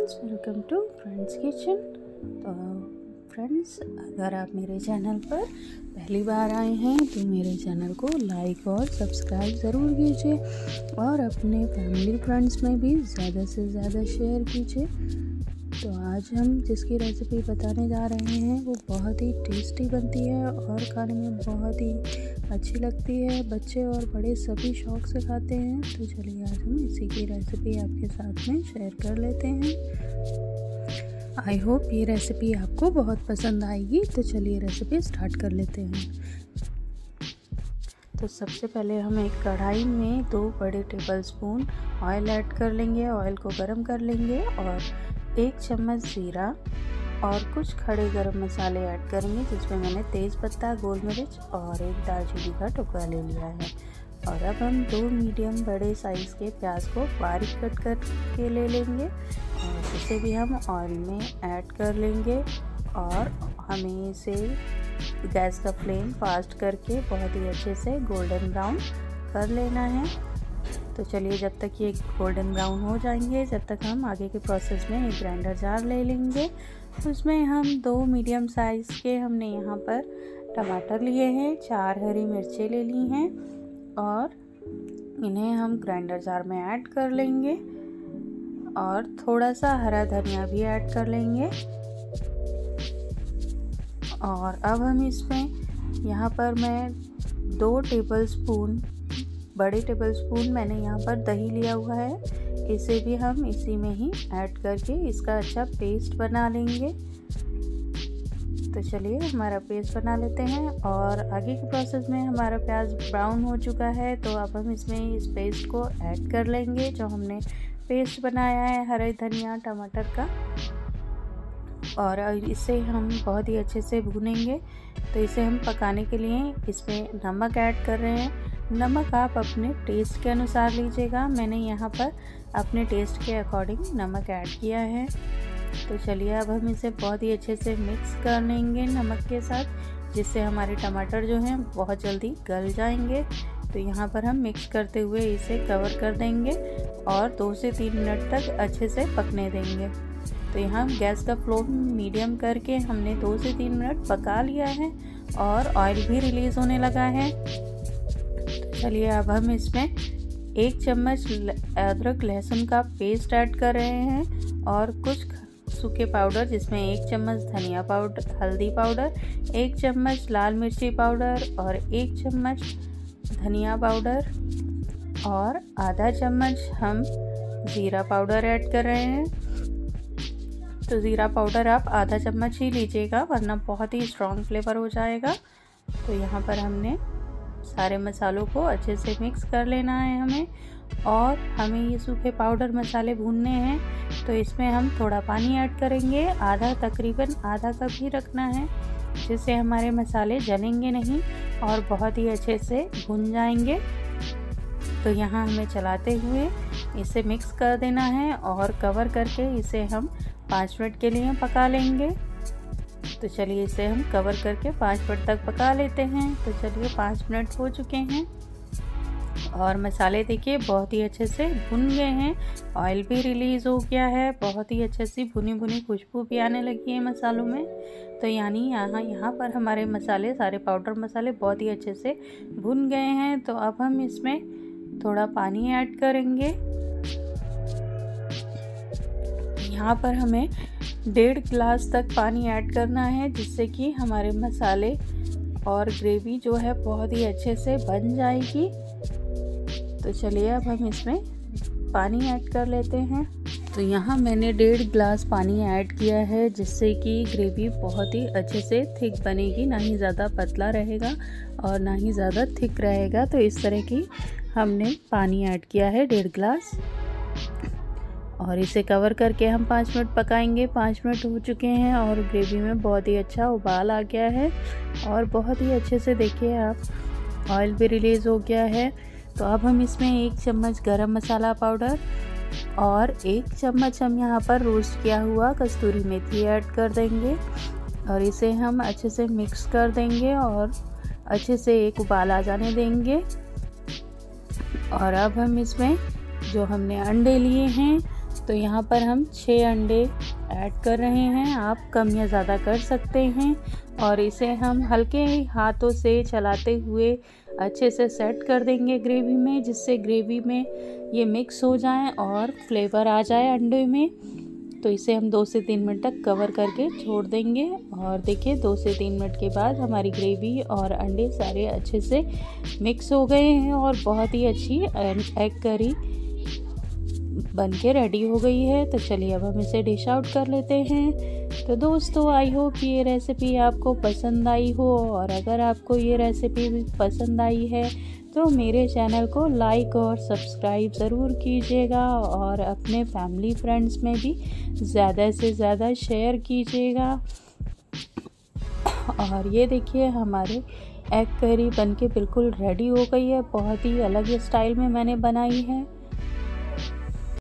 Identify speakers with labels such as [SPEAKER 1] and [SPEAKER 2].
[SPEAKER 1] Friends, welcome to friends kitchen. तो friends, अगर आप मेरे चैनल पर पहली बार आए हैं तो मेरे चैनल को लाइक और सब्सक्राइब ज़रूर कीजिए और अपने फैमिली फ्रेंड्स में भी ज़्यादा से ज़्यादा शेयर कीजिए। तो आज हम जिसकी रेसिपी बताने जा रहे हैं वो बहुत ही टेस्टी बनती है और खाने में बहुत ही अच्छी लगती है। बच्चे और बड़े सभी शौक़ से खाते हैं। तो चलिए आज हम इसी की रेसिपी आपके साथ में शेयर कर लेते हैं। आई होप ये रेसिपी आपको बहुत पसंद आएगी। तो चलिए रेसिपी स्टार्ट कर लेते हैं। तो सबसे पहले हम एक कढ़ाई में 2 बड़े टेबलस्पून ऑयल ऐड कर लेंगे। ऑयल को गर्म कर लेंगे और 1 चम्मच जीरा और कुछ खड़े गरम मसाले ऐड करेंगे, जिसमें मैंने तेज़ पत्ता, गोल मिर्च और 1 दालचीनी का टुकड़ा ले लिया है। और अब हम 2 मीडियम बड़े साइज़ के प्याज को बारीक कट करके ले लेंगे और इसे भी हम ऑयल में ऐड कर लेंगे। और हमें इसे गैस का फ्लेम फास्ट करके बहुत ही अच्छे से गोल्डन ब्राउन कर लेना है। तो चलिए जब तक ये गोल्डन ब्राउन हो जाएंगे, जब तक हम आगे के प्रोसेस में एक ग्राइंडर जार ले लेंगे। उसमें हम 2 मीडियम साइज़ के हमने यहाँ पर टमाटर लिए हैं, 4 हरी मिर्चें ले ली हैं और इन्हें हम ग्राइंडर जार में ऐड कर लेंगे। और थोड़ा सा हरा धनिया भी ऐड कर लेंगे। और अब हम इसमें यहाँ पर मैं 2 टेबलस्पून बड़े टेबलस्पून मैंने यहाँ पर दही लिया हुआ है। इसे भी हम इसी में ही ऐड करके इसका अच्छा पेस्ट बना लेंगे। तो चलिए हमारा पेस्ट बना लेते हैं। और आगे के प्रोसेस में हमारा प्याज ब्राउन हो चुका है, तो अब हम इसमें इस पेस्ट को ऐड कर लेंगे जो हमने पेस्ट बनाया है हरे धनिया टमाटर का। और इसे हम बहुत ही अच्छे से भूनेंगे। तो इसे हम पकाने के लिए इसमें नमक ऐड कर रहे हैं। नमक आप अपने टेस्ट के अनुसार लीजिएगा। मैंने यहाँ पर अपने टेस्ट के अकॉर्डिंग नमक ऐड किया है। तो चलिए अब हम इसे बहुत ही अच्छे से मिक्स कर लेंगे नमक के साथ, जिससे हमारे टमाटर जो हैं बहुत जल्दी गल जाएंगे। तो यहाँ पर हम मिक्स करते हुए इसे कवर कर देंगे और 2 से 3 मिनट तक अच्छे से पकने देंगे। तो यहाँ गैस का फ्लेम मीडियम करके हमने 2 से 3 मिनट पका लिया है और ऑयल भी रिलीज़ होने लगा है। चलिए अब हम इसमें 1 चम्मच अदरक लहसुन का पेस्ट ऐड कर रहे हैं और कुछ सूखे पाउडर, जिसमें 1 चम्मच धनिया पाउडर, हल्दी पाउडर, 1 चम्मच लाल मिर्ची पाउडर और 1 चम्मच धनिया पाउडर और आधा चम्मच हम ज़ीरा पाउडर ऐड कर रहे हैं। तो ज़ीरा पाउडर आप आधा चम्मच ही लीजिएगा, वरना बहुत ही स्ट्रॉन्ग फ्लेवर हो जाएगा। तो यहाँ पर हमने सारे मसालों को अच्छे से मिक्स कर लेना है हमें। और हमें ये सूखे पाउडर मसाले भूनने हैं, तो इसमें हम थोड़ा पानी ऐड करेंगे, तकरीबन आधा कप ही रखना है, जिससे हमारे मसाले जलेंगे नहीं और बहुत ही अच्छे से भुन जाएंगे। तो यहाँ हमें चलाते हुए इसे मिक्स कर देना है और कवर करके इसे हम 5 मिनट के लिए पका लेंगे। तो चलिए इसे हम कवर करके 5 मिनट तक पका लेते हैं। तो चलिए 5 मिनट हो चुके हैं और मसाले देखिए बहुत ही अच्छे से भुन गए हैं। ऑयल भी रिलीज़ हो गया है, बहुत ही अच्छे से भुनी भुनी खुशबू भी आने लगी है मसालों में। तो यानी यहाँ पर हमारे मसाले, सारे पाउडर मसाले बहुत ही अच्छे से भुन गए हैं। तो अब हम इसमें थोड़ा पानी ऐड करेंगे। यहाँ पर हमें 1.5 गिलास तक पानी ऐड करना है, जिससे कि हमारे मसाले और ग्रेवी जो है बहुत ही अच्छे से बन जाएगी। तो चलिए अब हम इसमें पानी ऐड कर लेते हैं। तो यहाँ मैंने 1.5 गिलास पानी ऐड किया है, जिससे कि ग्रेवी बहुत ही अच्छे से थिक बनेगी, ना ही ज़्यादा पतला रहेगा और ना ही ज़्यादा थिक रहेगा। तो इस तरह की हमने पानी ऐड किया है 1.5 गिलास और इसे कवर करके हम 5 मिनट पकाएंगे। 5 मिनट हो चुके हैं और ग्रेवी में बहुत ही अच्छा उबाल आ गया है और बहुत ही अच्छे से देखिए आप ऑयल भी रिलीज़ हो गया है। तो अब हम इसमें 1 चम्मच गरम मसाला पाउडर और 1 चम्मच हम यहाँ पर रोस्ट किया हुआ कस्तूरी मेथी ऐड कर देंगे और इसे हम अच्छे से मिक्स कर देंगे और अच्छे से एक उबाल आ जाने देंगे। और अब हम इसमें जो हमने अंडे लिए हैं तो यहाँ पर हम 6 अंडे ऐड कर रहे हैं। आप कम या ज़्यादा कर सकते हैं और इसे हम हल्के हाथों से चलाते हुए अच्छे से सेट कर देंगे ग्रेवी में, जिससे ग्रेवी में ये मिक्स हो जाएं और फ्लेवर आ जाए अंडे में। तो इसे हम 2 से 3 मिनट तक कवर करके छोड़ देंगे और देखिए 2 से 3 मिनट के बाद हमारी ग्रेवी और अंडे सारे अच्छे से मिक्स हो गए हैं और बहुत ही अच्छी एग करी बन के रेडी हो गई है। तो चलिए अब हम इसे डिश आउट कर लेते हैं। तो दोस्तों, आई होप ये रेसिपी आपको पसंद आई हो, और अगर आपको ये रेसिपी पसंद आई है तो मेरे चैनल को लाइक और सब्सक्राइब ज़रूर कीजिएगा और अपने फैमिली फ्रेंड्स में भी ज़्यादा से ज़्यादा शेयर कीजिएगा। और ये देखिए हमारे एग करी बनके बिल्कुल रेडी हो गई है। बहुत ही अलग स्टाइल में मैंने बनाई है